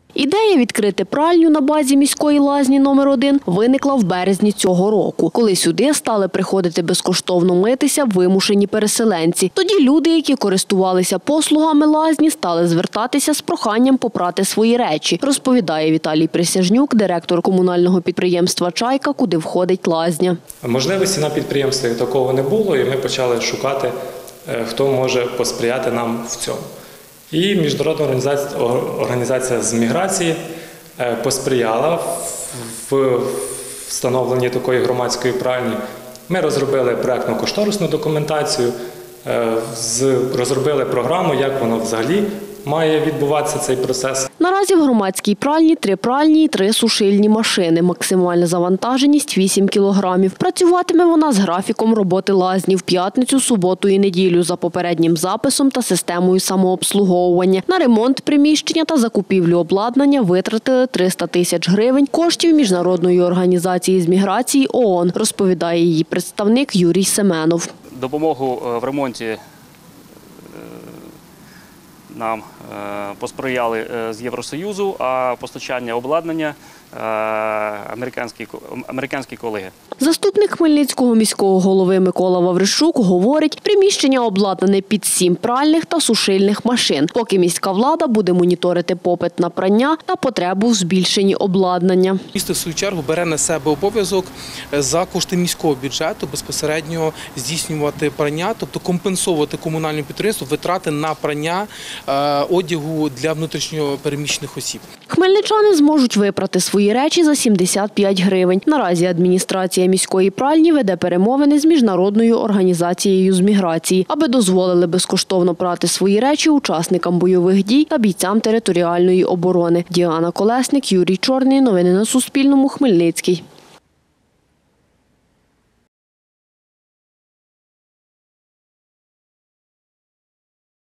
Ідея відкрити пральню на базі міської лазні номер 1 виникла в березні цього року, коли сюди стали приходити безкоштовно митися вимушені переселенці. Тоді люди, які користувалися послугами лазні, стали звертатися з проханням попрати свої речі, розповідає Віталій Присяжнюк, директор комунального підприємства «Чайка», куди входить лазня. Можливості на підприємстві такого не було, і ми почали шукати, хто може посприяти нам в цьому. І Міжнародна організація з міграції посприяла в встановленні такої громадської пральні. Ми розробили проєктно-кошторисну документацію, розробили програму, як воно взагалі має відбуватися цей процес. Наразі в громадській пральні 3 пральні і 3 сушильні машини. Максимальна завантаженість – 8 кілограмів. Працюватиме вона з графіком роботи лазні в п'ятницю, суботу і неділю за попереднім записом та системою самообслуговування. На ремонт приміщення та закупівлю обладнання витратили 300 тисяч гривень коштів Міжнародної організації з міграції ООН, розповідає її представник Юрій Семенов. Допомогу в ремонті нам посприяли з Євросоюзу, а постачання обладнання американські колеги. Заступник Хмельницького міського голови Микола Ваврищук говорить, приміщення обладнане під 7 пральних та сушильних машин, поки міська влада буде моніторити попит на прання та потребу в збільшенні обладнання. Місто, в свою чергу, бере на себе обов'язок за кошти міського бюджету безпосередньо здійснювати прання, тобто компенсувати комунальному підприємству витрати на прання одягу для внутрішньо переміщених осіб. Хмельничани зможуть випрати свої речі за 75 гривень. Наразі адміністрація міської пральні веде перемовини з Міжнародною організацією з міграції, аби дозволили безкоштовно прати свої речі учасникам бойових дій та бійцям територіальної оборони. Діана Колесник, Юрій Чорний. Новини на Суспільному. Хмельницький.